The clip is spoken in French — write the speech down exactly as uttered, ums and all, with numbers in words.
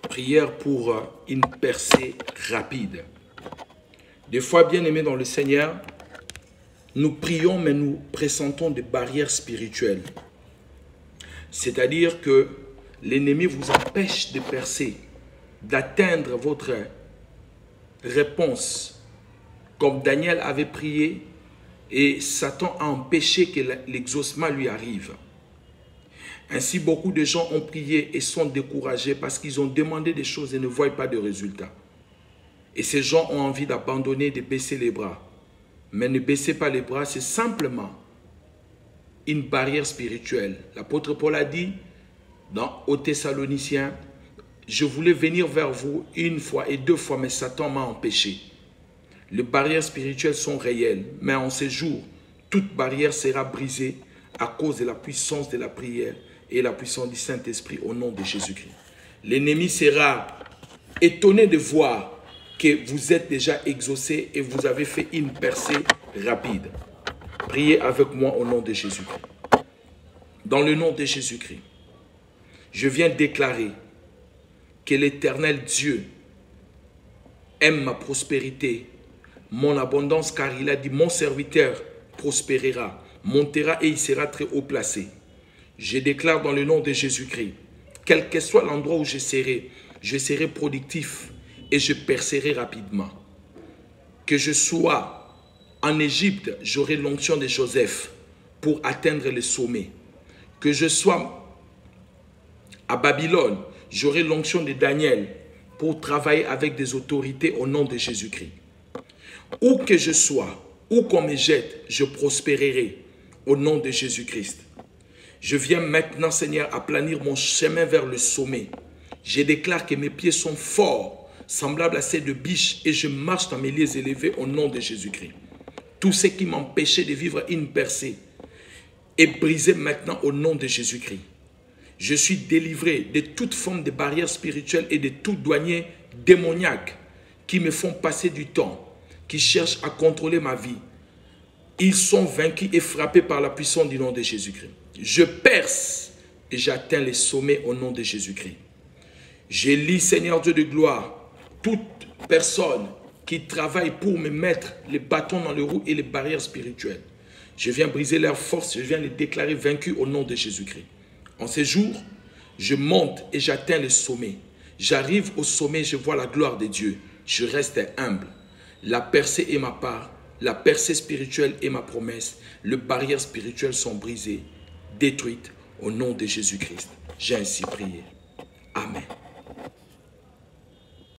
Prière pour une percée rapide. Des fois, bien aimés dans le Seigneur, nous prions, mais nous pressentons des barrières spirituelles. C'est-à-dire que l'ennemi vous empêche de percer, d'atteindre votre réponse. Comme Daniel avait prié et Satan a empêché que l'exaucement lui arrive. Ainsi, beaucoup de gens ont prié et sont découragés parce qu'ils ont demandé des choses et ne voient pas de résultats. Et ces gens ont envie d'abandonner, de baisser les bras. Mais ne baissez pas les bras, c'est simplement une barrière spirituelle. L'apôtre Paul a dit dans aux Thessaloniciens, « Je voulais venir vers vous une fois et deux fois, mais Satan m'a empêché. » Les barrières spirituelles sont réelles, mais en ces jours, toute barrière sera brisée à cause de la puissance de la prière et la puissance du Saint-Esprit au nom de Jésus-Christ. L'ennemi sera étonné de voir que vous êtes déjà exaucé et vous avez fait une percée rapide. Priez avec moi au nom de Jésus-Christ. Dans le nom de Jésus-Christ, je viens déclarer que l'Éternel Dieu aime ma prospérité, mon abondance, car il a dit, mon serviteur prospérera, montera et il sera très haut placé. Je déclare dans le nom de Jésus-Christ, quel que soit l'endroit où je serai, je serai productif et je percerai rapidement. Que je sois en Égypte, j'aurai l'onction de Joseph pour atteindre le sommet. Que je sois à Babylone, j'aurai l'onction de Daniel pour travailler avec des autorités au nom de Jésus-Christ. Où que je sois, où qu'on me jette, je prospérerai au nom de Jésus-Christ. Je viens maintenant, Seigneur, aplanir mon chemin vers le sommet. Je déclare que mes pieds sont forts, semblables à ceux de biches, et je marche dans mes lieux élevés au nom de Jésus-Christ. Tout ce qui m'empêchait de vivre une percée est brisé maintenant au nom de Jésus-Christ. Je suis délivré de toute forme de barrières spirituelles et de tout douanier démoniaque qui me font passer du temps, qui cherchent à contrôler ma vie. Ils sont vaincus et frappés par la puissance du nom de Jésus-Christ. Je perce et j'atteins les sommets au nom de Jésus-Christ. Je lis, Seigneur Dieu de gloire, toute personne qui travaille pour me mettre les bâtons dans les roues et les barrières spirituelles. Je viens briser leur force, je viens les déclarer vaincus au nom de Jésus-Christ. En ces jours, je monte et j'atteins le sommet. J'arrive au sommet, je vois la gloire de Dieu. Je reste humble. La percée est ma part, la percée spirituelle est ma promesse. Les barrières spirituelles sont brisées, détruites au nom de Jésus-Christ. J'ai ainsi prié. Amen.